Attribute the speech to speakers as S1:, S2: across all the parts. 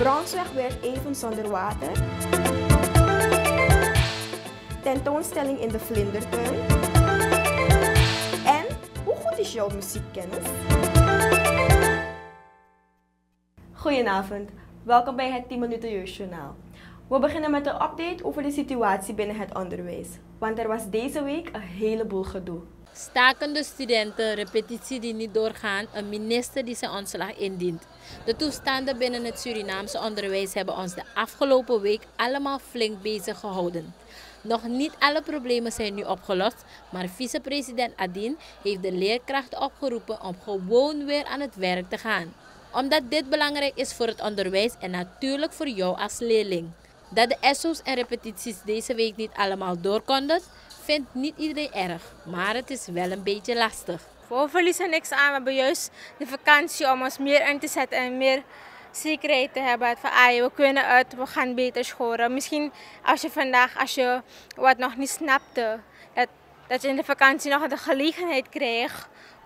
S1: Brownsweg werd even zonder water. Tentoonstelling in de Vlindertuin. En hoe goed is jouw muziekkennis? Goedenavond, welkom bij het 10 minuten jeugdjournaal. We beginnen met een update over de situatie binnen het onderwijs, want er was deze week een heleboel gedoe.
S2: Stakende studenten, repetitie die niet doorgaan, een minister die zijn ontslag indient. De toestanden binnen het Surinaamse onderwijs hebben ons de afgelopen week allemaal flink bezig gehouden. Nog niet alle problemen zijn nu opgelost, maar vicepresident Adine heeft de leerkrachten opgeroepen om gewoon weer aan het werk te gaan. Omdat dit belangrijk is voor het onderwijs en natuurlijk voor jou als leerling. Dat de SO's en repetities deze week niet allemaal door konden, vindt niet iedereen erg, maar het is wel een beetje lastig.
S3: We verliezen niks aan, we hebben juist de vakantie om ons meer in te zetten en meer zekerheid te hebben. Van, we kunnen uit, we gaan beter scoren. Misschien als je wat nog niet snapte, dat je in de vakantie nog de gelegenheid krijgt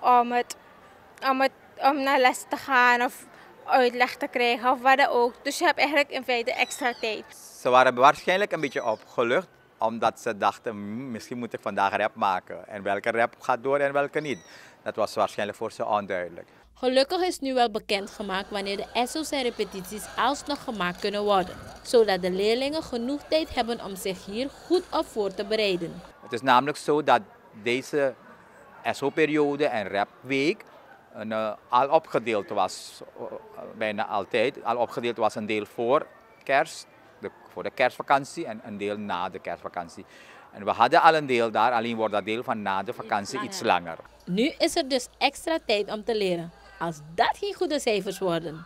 S3: om naar les te gaan of uitleg te krijgen of wat dan ook. Dus je hebt eigenlijk in feite extra tijd.
S4: Ze waren waarschijnlijk een beetje opgelucht, omdat ze dachten, misschien moet ik vandaag rap maken. En welke rap gaat door en welke niet. Dat was waarschijnlijk voor ze onduidelijk.
S2: Gelukkig is nu wel bekendgemaakt wanneer de SO's en repetities alsnog gemaakt kunnen worden. Zodat de leerlingen genoeg tijd hebben om zich hier goed op voor te bereiden.
S4: Het is namelijk zo dat deze SO-periode en rapweek al opgedeeld was, bijna altijd. Al opgedeeld was een deel voor kerst, voor de kerstvakantie en een deel na de kerstvakantie. En we hadden al een deel daar, alleen wordt dat deel van na de vakantie iets langer.
S2: Nu is er dus extra tijd om te leren, als dat geen goede cijfers worden.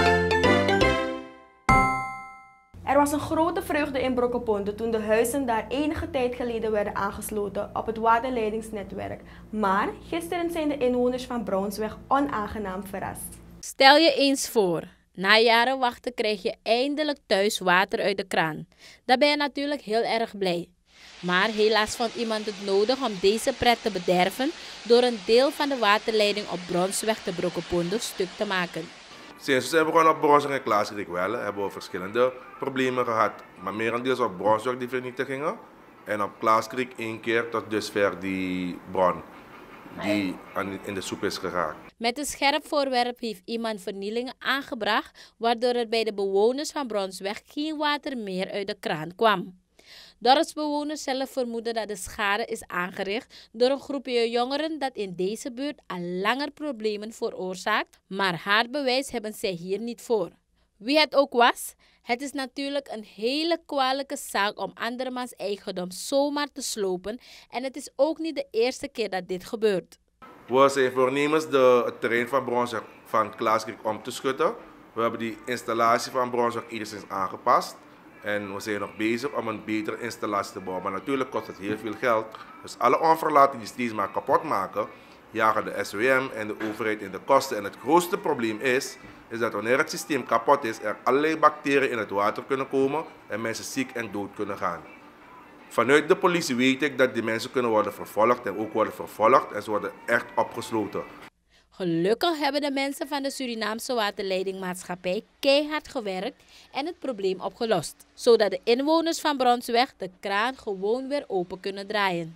S1: Er was een grote vreugde in Brokkeponde toen de huizen daar enige tijd geleden werden aangesloten op het waterleidingsnetwerk. Maar gisteren zijn de inwoners van Brownsweg onaangenaam verrast.
S2: Stel je eens voor, na jaren wachten krijg je eindelijk thuis water uit de kraan. Dan ben je natuurlijk heel erg blij. Maar helaas vond iemand het nodig om deze pret te bederven door een deel van de waterleiding op Brownsweg te Brokkeponde stuk te maken.
S5: Sinds we zijn begonnen op Brownsweg en Klaasriek wel, hebben we verschillende problemen gehad. Maar merendeels op Brownsweg die vernietigingen. En op Klaasriek 1 keer tot dusver die bron die in de soep is geraakt.
S2: Met een scherp voorwerp heeft iemand vernielingen aangebracht, waardoor er bij de bewoners van Brownsweg geen water meer uit de kraan kwam. Dorpsbewoners zelf vermoeden dat de schade is aangericht door een groepje jongeren dat in deze buurt al langer problemen veroorzaakt, maar hard bewijs hebben zij hier niet voor. Wie het ook was, het is natuurlijk een hele kwalijke zaak om andermans eigendom zomaar te slopen en het is ook niet de eerste keer dat dit gebeurt.
S5: We zijn voornemens het terrein van Brownsweg van Klaasriek om te schutten. We hebben die installatie van Brownsweg enigszins aangepast. En we zijn nog bezig om een betere installatie te bouwen. Maar natuurlijk kost het heel veel geld. Dus alle onverlaten die steeds maar kapot maken, jagen de SWM en de overheid in de kosten. En het grootste probleem is dat wanneer het systeem kapot is, er allerlei bacteriën in het water kunnen komen en mensen ziek en dood kunnen gaan. Vanuit de politie weet ik dat die mensen kunnen worden vervolgd en ook worden vervolgd en ze worden echt opgesloten.
S2: Gelukkig hebben de mensen van de Surinaamse waterleidingmaatschappij keihard gewerkt en het probleem opgelost. Zodat de inwoners van Brownsweg de kraan gewoon weer open kunnen draaien.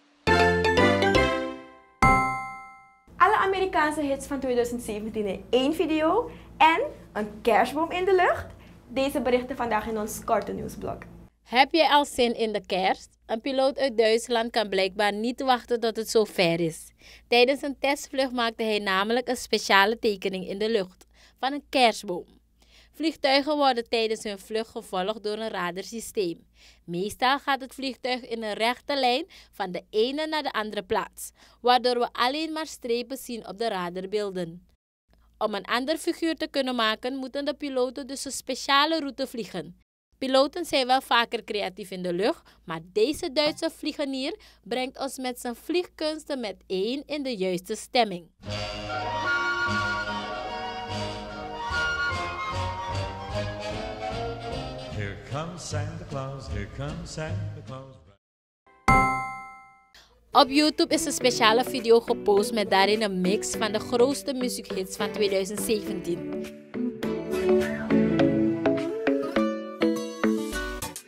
S1: Alle Amerikaanse hits van 2017 in 1 video en een kerstboom in de lucht? Deze berichten vandaag in ons korte nieuwsblok.
S2: Heb jij al zin in de kerst? Een piloot uit Duitsland kan blijkbaar niet wachten tot het zover is. Tijdens een testvlucht maakte hij namelijk een speciale tekening in de lucht van een kerstboom. Vliegtuigen worden tijdens hun vlucht gevolgd door een radarsysteem. Meestal gaat het vliegtuig in een rechte lijn van de ene naar de andere plaats, waardoor we alleen maar strepen zien op de radarbeelden. Om een ander figuur te kunnen maken, moeten de piloten dus een speciale route vliegen. Piloten zijn wel vaker creatief in de lucht, maar deze Duitse vliegenier brengt ons met zijn vliegkunsten meteen in de juiste stemming.
S6: Here comes Santa Claus, here comes Santa Claus.
S2: Op YouTube is een speciale video gepost met daarin een mix van de grootste muziekhits van 2017.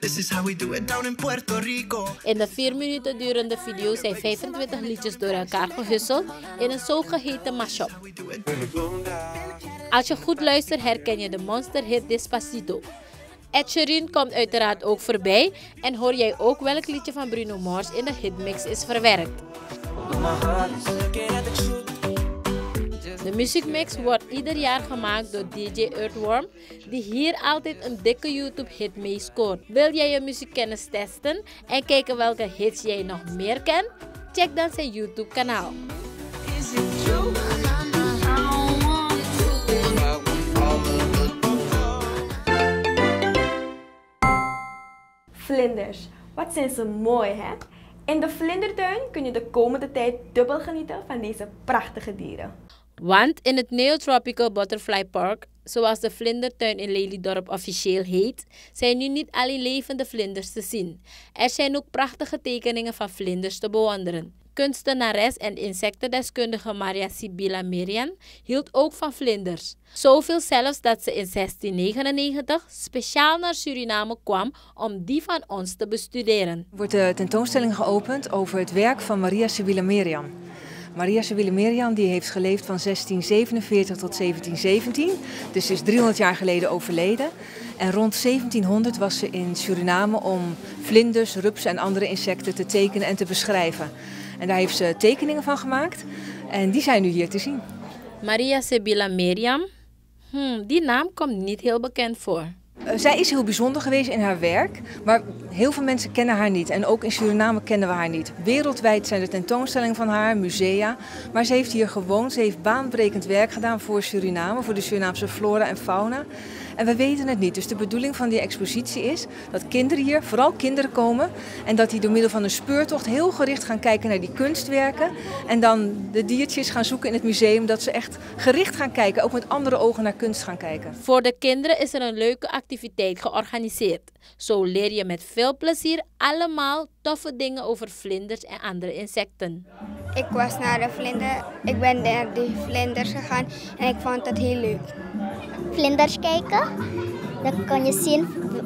S7: This is how we do it down in Puerto Rico.
S2: In de 4 minuten durende video zijn 25 liedjes door elkaar gehusteld in een zogeheten mashup. Als je goed luistert herken je de monsterhit Despacito. Ed Sheeran komt uiteraard ook voorbij en hoor jij ook welk liedje van Bruno Mars in de hitmix is verwerkt. De muziekmix wordt ieder jaar gemaakt door DJ Earthworm, die hier altijd een dikke YouTube-hit mee scoort. Wil jij je muziekkennis testen en kijken welke hits jij nog meer kent? Check dan zijn YouTube-kanaal.
S1: Vlinders, wat zijn ze mooi, hè? In de vlindertuin kun je de komende tijd dubbel genieten van deze prachtige dieren.
S2: Want in het Neotropical Butterfly Park, zoals de vlindertuin in Lelydorp officieel heet, zijn nu niet alleen levende vlinders te zien. Er zijn ook prachtige tekeningen van vlinders te bewonderen. Kunstenares en insectendeskundige Maria Sibylla Merian hield ook van vlinders. Zoveel zelfs dat ze in 1699 speciaal naar Suriname kwam om die van ons te bestuderen.
S8: Er wordt de tentoonstelling geopend over het werk van Maria Sibylla Merian. Maria Sibylla Merian die heeft geleefd van 1647 tot 1717, dus ze is 300 jaar geleden overleden. En rond 1700 was ze in Suriname om vlinders, rupsen en andere insecten te tekenen en te beschrijven. En daar heeft ze tekeningen van gemaakt en die zijn nu hier te zien.
S2: Maria Sibylla Merian, die naam komt niet heel bekend voor.
S8: Zij is heel bijzonder geweest in haar werk, maar heel veel mensen kennen haar niet. En ook in Suriname kennen we haar niet. Wereldwijd zijn er tentoonstellingen van haar, musea. Maar ze heeft hier gewoond, ze heeft baanbrekend werk gedaan voor Suriname, voor de Surinaamse flora en fauna. En we weten het niet. Dus de bedoeling van die expositie is dat kinderen hier, vooral kinderen komen, en dat die door middel van een speurtocht heel gericht gaan kijken naar die kunstwerken. En dan de diertjes gaan zoeken in het museum, dat ze echt gericht gaan kijken, ook met andere ogen naar kunst gaan kijken.
S2: Voor de kinderen is er een leuke activiteit georganiseerd. Zo leer je met veel plezier allemaal toffe dingen over vlinders en andere insecten.
S9: Ik was ik ben naar de vlinders gegaan en ik vond het heel leuk.
S10: Vlinders kijken, dan kan je zien,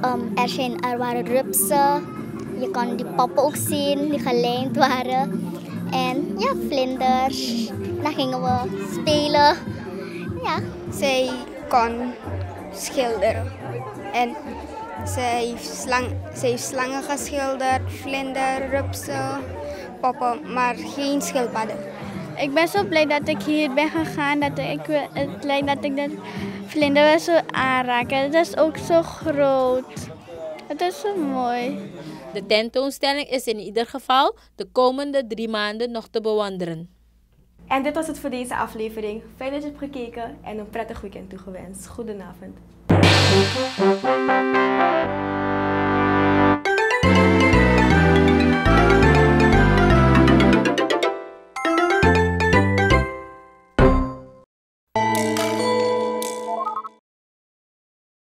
S10: er waren rupsen, je kan die poppen ook zien die gelijmd waren. En ja, vlinders, dan gingen we spelen. Ja.
S9: Zij kon schilderen en zij heeft slangen geschilderd, vlinder, rupsen, poppen, maar geen schildpadden.
S11: Ik ben zo blij dat ik hier ben gegaan, het lijkt dat ik de vlinder wel zo aanraak. Het is ook zo groot. Het is zo mooi.
S2: De tentoonstelling is in ieder geval de komende 3 maanden nog te bewonderen.
S1: En dit was het voor deze aflevering. Fijn dat je hebt gekeken en een prettig weekend toegewenst. Goedenavond.